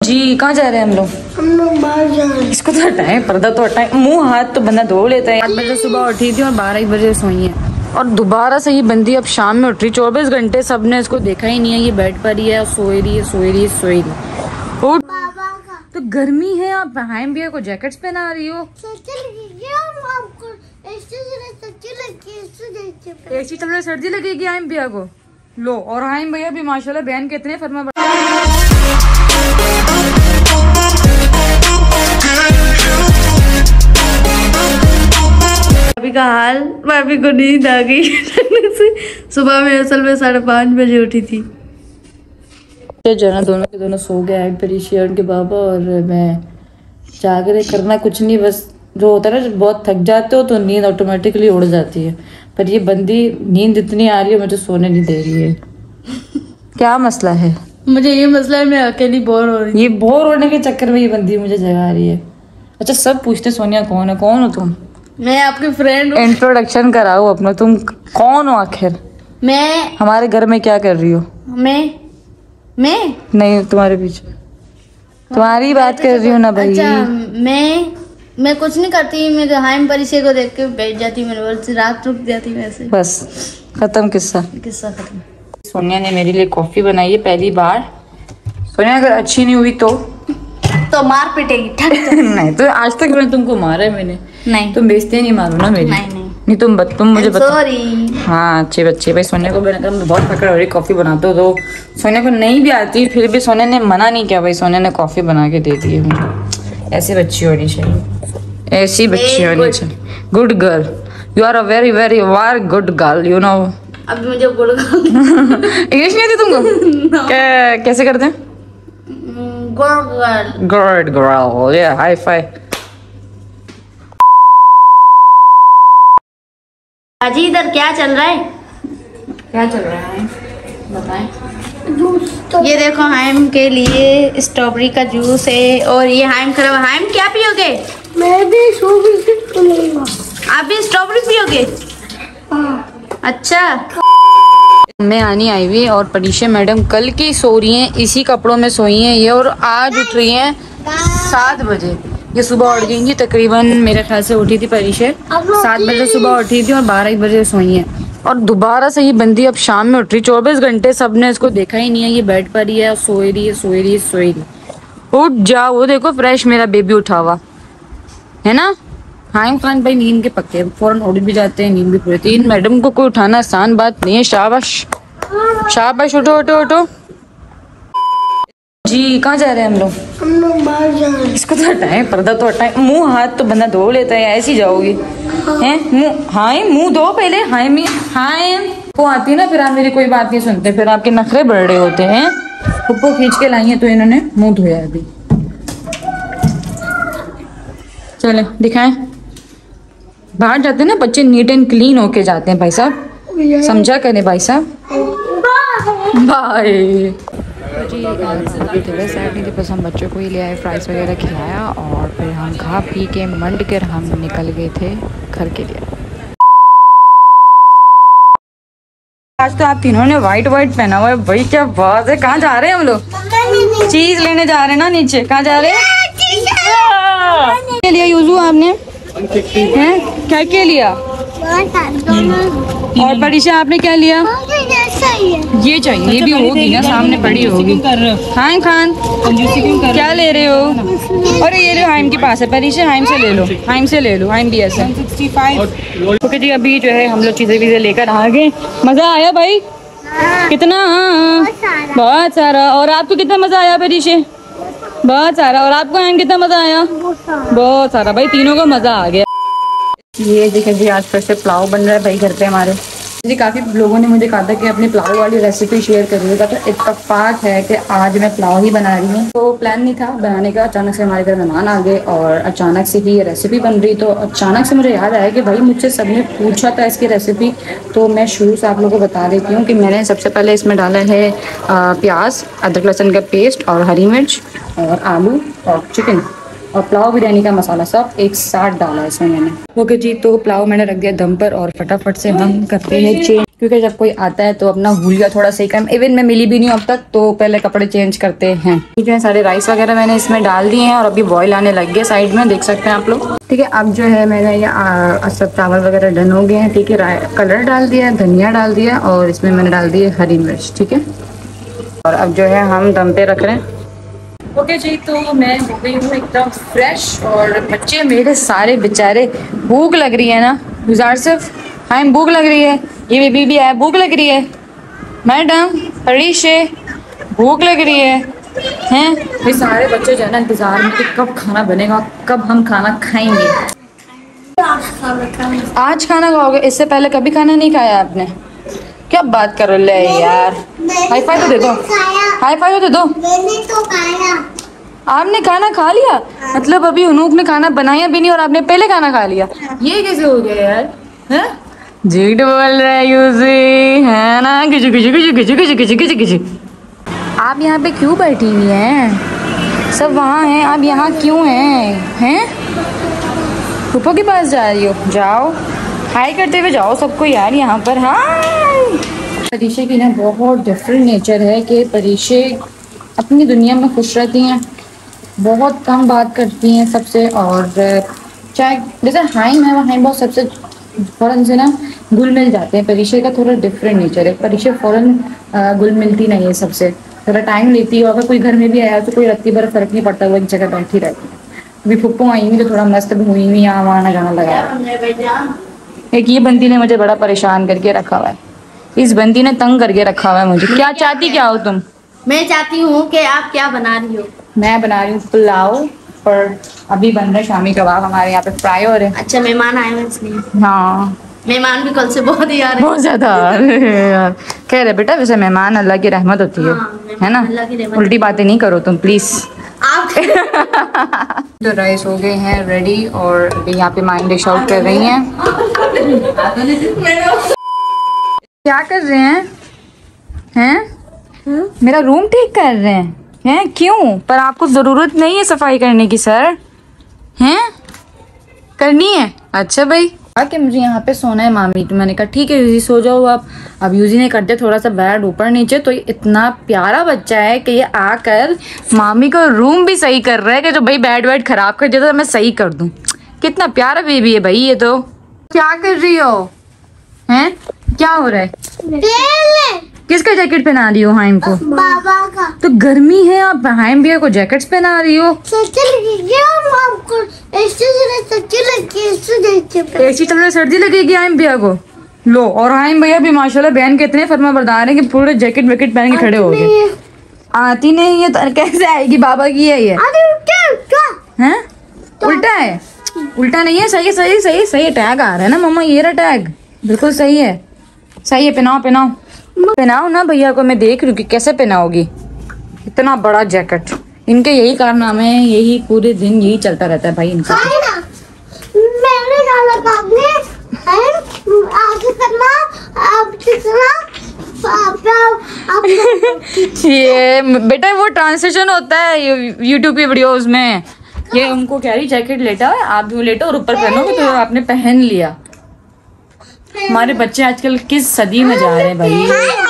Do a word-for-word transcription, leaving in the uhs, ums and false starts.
जी कहाँ जा रहे हैं हम लोग? हम लोग बाहर जा रहे हैं। इसको तो हटाएं, पर्दा तो हटाएं, मुंह हाथ तो बंदा धो लेता है। आठ बजे सुबह उठी थी और बारह एक बजे सोई है और दोबारा से ही बंदी अब शाम में उठ रही। चौबीस घंटे सबने इसको देखा ही नहीं है, ये बेड पर ही है और सोई रही है सोई रही है सोई रही है। उठ, तो गर्मी है, आप हाइम भैया को जैकेट्स पहना रही हो। एसी चल रहा, सर्दी लगेगी हाइम भैया को। लो, और हाइम भैया भी माशाल्लाह बहन के इतने फरमा भाभी का हाल, भाभी को नींद आ गई से सुबह में असल में साढ़े पाँच बजे उठी थी। जना दोनों के दोनों सो गए हैं, परिशिया उनके बाबा और मैं जाग रहे। करना कुछ नहीं, बस जो होता है ना, बहुत थक जाते हो तो नींद ऑटोमेटिकली उड़ जाती है। पर ये बंदी नींद इतनी आ रही है, मुझे सोने नहीं दे रही है। क्या मसला है? मुझे ये मसला है, मैं अकेली बोर हो रही। ये बोर होने के चक्कर में ये बंदी मुझे जगा रही है। अच्छा, सब पूछते सोनिया कौन है, कौन हो तुम? मैं आपकी फ्रेंड हूँ। इंट्रोडक्शन कराओ अपना, तुम कौन हो आखिर? मैं हमारे घर में क्या कर रही हो? मैं मैं नहीं, तुम्हारे पीछे तुम्हारी बात कर रही हूँ ना भाई। अच्छा, मैं मैं कुछ नहीं करती, मैं हाइम परिचय को देख के बैठ जाती, मैंने बोल रात रुक जाती वैसे। बस खत्म किस्सा किस्सा खत्म। सोनिया ने मेरे लिए कॉफी बनाई है पहली बार। सोनिया अगर अच्छी नहीं हुई तो तो मार पिटेगी। नहीं तो आज तक मैंने तुमको मारा है मैंने? नहीं, तुम बेइज्जती नहीं मारो ना मेरी। नहीं नहीं नहीं तुम बत, तुम मुझे बता। सॉरी। हाँ अच्छे बच्चे भाई। सोनिया को मैंने कहा मैं बहुत फकड़ हो रही कॉफी बनाते हो, तो सोनिया को नहीं भी आती, फिर भी सोनिया ने मना नहीं किया भाई। सोनिया ने कॉफी बना के दे दी है मुझे। ऐसी बच्ची होनी चाहिए, ऐसी बच्ची होनी चाहिए। Good girl, you are a very very very good girl, you know. अभी मुझे गुड इंग्लिश नहीं आती तुमको? क्या कैसे करते हैं? गर्ल गुड गर्ल, या हाई फाइव। अजी इधर क्या चल रहा है? क्या चल रहा है बताएं? ये देखो, हाइम के लिए स्ट्रॉबेरी का जूस है और ये हाइम खराब। हाइम क्या पियोगे? मैं भी स्ट्रॉबेरी पियूंगा। आप भी स्ट्रॉबेरी पियोगे? हाँ। अच्छा। मैं आनी आई हुई और परीक्षा मैडम कल की सो रही हैं, इसी कपड़ों में सोई हैं ये, और आज उठ रही हैं सात बजे। ये सुबह उठ गई थी, तकरीबन मेरे ख्याल से उठी थी परीक्षा सात बजे सुबह उठी थी और बारह एक बजे सोई हैं। और दोबारा से ही बंदी अब शाम में उठ रही। चौबीस घंटे सबने इसको देखा ही नहीं है, ये बेड पर ही है और सोई रही है सोई रही है सोई रही। उठ जाओ, वो देखो फ्रेश मेरा बेबी उठा हुआ है ना। हाइम खान भाई नींद के पक्के, फौरन उठ भी जाते हैं, नींद भी पूरी। तीन मैडम को कोई उठाना आसान बात नहीं है। शाबाश शाबाश, उठो उठो उठो। जी कहाँ जा रहे हैं हम लोग? हम लोग बाहर जा रहे हैं। इसको तो हटाएं, पर्दा तो हटाएं, मुंह हाथ तो बंदा धो लेता है, ऐसी जाओगी हैं? मुंह हाय मुंह धो पहले। हाय में हाय वो आती है ना, फिर आप मेरी कोई बात नहीं सुनते, फिर आपके नखरे बढ़ रहे होते हैं। पुप्पो खींच के लाई है तो इन्होंने मुंह धोया अभी। चले दिखाएं। बाहर जाते हैं ना बच्चे, नीट एंड क्लीन होके जाते हैं भाई साहब, समझा करें भाई साहब। बाय जी। नहीं थी, बस हम बच्चों को ही ले आए, फ्राइज वगैरह खिलाया और फिर हम खा पी के मंड कर हम निकल गए थे घर के लिए। आज तो आप तीनों ने व्हाइट व्हाइट पहना हुआ है भाई, क्या बात है। कहाँ जा रहे हैं हम लोग? चीज लेने जा रहे हैं ना नीचे। कहाँ जा रहे हैं? क्या लिया यूजू आपने? हैं क्या क्या लिया? और परीक्षा आपने क्या लिया? ये चाहिए, ये भी होगी ना, सामने पड़ी होगी। हाइम खान क्या ले रहे हो? अरे ये लो, हाइम के पास है परीक्षा, हाइम से ले लो, हाइम से ले लो, हाइम भी ऐसा। ओके जी, अभी जो है हम लोग चीजें वीजें लेकर आ गए। मजा आया भाई? कितना? हाँ बहुत सारा। और आपको कितना मजा आया परीक्षा? बहुत सारा। और आपको हाइम कितना मजा आया? बहुत सारा भाई, तीनों को मजा आ गया। ये देखिए जी, आज फिर से पुलाव बन रहा है भाई घर पे हमारे जी। काफ़ी लोगों ने मुझे कहा था कि अपनी पुलाव वाली रेसिपी शेयर करिएगा, तो इत्तेफाक है कि आज मैं पुलाव ही बना रही हूँ। तो प्लान नहीं था बनाने का, अचानक से हमारे घर मेहमान आ गए और अचानक से ही ये रेसिपी बन रही। तो अचानक से मुझे याद आया कि भाई मुझसे सबने पूछा था इसकी रेसिपी, तो मैं शुरू से आप लोगों को बता देती हूँ कि मैंने सबसे पहले इसमें डाला है प्याज, अदरक लहसुन का पेस्ट और हरी मिर्च और आलू और चिकन, और पुलाव बिरयानी का मसाला सब एक साथ डाला है इसमें मैंने। ओके जी, तो पुलाव मैंने रख दिया दम पर और फटाफट से हम करते हैं चेंज, क्योंकि जब कोई आता है तो अपना हुलिया थोड़ा सही कर, इवन मैं मिली भी नहीं हूँ अब तक, तो पहले कपड़े चेंज करते हैं। ठीक है, सारे राइस वगैरह मैंने इसमें डाल दिए हैं और अभी बॉईल आने लग गए साइड में, देख सकते हैं आप लोग। ठीक है, अब जो है मैंने ये सब चावल वगैरह डन हो गए हैं। ठीक है, कलर डाल दिया, धनिया डाल दिया और इसमें मैंने डाल दिए हरी मिर्च। ठीक है, और अब जो है हम दम पे रख रहे हैं। ओके okay जी, तो मैं हो गई हूँ एकदम फ्रेश और बच्चे मेरे सारे बेचारे, भूख लग रही है ना गुजार सिर्फ, हाँ भूख लग रही है, ये बेबी भी है, भूख लग रही है मैडम, परीशे भूख लग रही है हैं। ये सारे बच्चे जो है ना इंतजार में कि कब खाना बनेगा, कब हम खाना खाएंगे। आज खाना खाओगे? इससे पहले कभी खाना नहीं खाया आपने? क्या बात कर रहे हो यार, हाई फाई तो दे दो, हाई फाई तो दे दो। मैंने तो खाया। आपने खाना खा लिया? मतलब अभी अनूप ने खाना बनाया भी नहीं और आपने पहले खाना खा लिया, ये कैसे हो गया यार? हैं? झूठ बोल रहा है यूजी, है ना? किचु किचु किचु किचु किचु किचु किचु किचु। आप यहाँ पे क्यों बैठी हुई हैं? सब वहाँ हैं, आप यहाँ क्यों हैं? हैं? फूफो के पास जा रही हो? जाओ, हाय करते हुए जाओ सबको यार यहाँ पर। हाय। परीशे की ना बहुत डिफरेंट नेचर है कि परीशे अपनी दुनिया में खुश रहती हैं, बहुत कम बात करती हैं सबसे, और चाहे जैसे हाइम है, वो हाइम बहुत सबसे फ़ौरन से ना घुल मिल जाते हैं। परीशे का थोड़ा डिफरेंट नेचर है, परीशे फ़ौरन घुल मिलती नहीं है सबसे, थोड़ा टाइम लेती है। अगर कोई घर में भी आया तो कोई रत्ती भर फर्क नहीं पड़ता, वो एक जगह बैठी रहती है। अभी फुप्पो आई हुई तो थोड़ा मस्त हुई हुई यहाँ वहाँ ना जाना लगा। एक ये बंदी ने मुझे बड़ा परेशान करके रखा हुआ है, इस बंदी ने तंग करके रखा हुआ है मुझे। क्या चाहती क्या हो तुम? मैं चाहती हूँ कि आप क्या बना रही हो? मैं बना रही हूँ पुलाव और अभी बन रहे शामी कबाब हमारे यहाँ पे फ्राई हो रहे हैं। अच्छा, मेहमान आए हैं इसलिए? हाँ, मेहमान भी कल से बहुत ही आ रहे हैं, बहुत ज्यादा यार। कह रहे बेटा वैसे मेहमान अल्लाह की रहमत होती है, हाँ, है ना? उल्टी बातें नहीं करो तुम प्लीज। आप तो राइस हो गए हैं रेडी और अभी यहाँ पे माइंड डिश आउट कर रही हैं। क्या कर रहे हैं? हैं? मेरा रूम ठीक कर रहे हैं? हैं क्यों? पर आपको जरूरत नहीं है सफाई करने की सर, हैं? करनी है? अच्छा भाई, कि मुझे यहाँ पे सोना है मामी, तो मैंने कहा ठीक है यूजी सो जाओ आप। अब यूजी ने कर दिया थोड़ा सा बेड ऊपर नीचे, तो ये इतना प्यारा बच्चा है कि ये आकर मामी को रूम भी सही कर रहा है कि जो भाई बेड वेड खराब कर दिया तो मैं सही कर दूं। कितना प्यारा बेबी है भाई ये तो। क्या कर रही हो? हैं? क्या हो रहा है? किसका जैकेट पहना रही हो हाइम को? बाबा का। तो गर्मी है, आप हाइम भैया को जैकेट्स पहना रही हो? एसी चल रहा, सर्दी लगेगी हाइम भैया को। लो, और हाइम भैया भी माशाल्लाह बहन के इतने फरमा बरदार है कि पूरे जैकेट वैकेट पहन के खड़े हो गए। आती नहीं है तो कैसे आएगी? बाबा की है ये। हैं? उल्टा है? उल्टा नहीं है, सही है, सही सही सही टैग आ रहा है ना मम्मा, ये रहा टैग, बिल्कुल सही है, सही है। पहनाओ पहनाओ पहनाओ ना भैया को, मैं देख रही हूँ कि कैसे पहनाओगी इतना बड़ा जैकेट। इनके यही कारनामे हैं, यही पूरे दिन यही चलता रहता है भाई इनका। मैंने डाला आगे करना, आप ये बेटा वो ट्रांसलेशन होता है यूट्यूब की वीडियोस में। ये उनको कह रही जैकेट लेटा है, आप भी लेटो और ऊपर पहनोगे तो आपने पहन लिया। हमारे बच्चे आजकल किस सदी में जा रहे हैं भाई।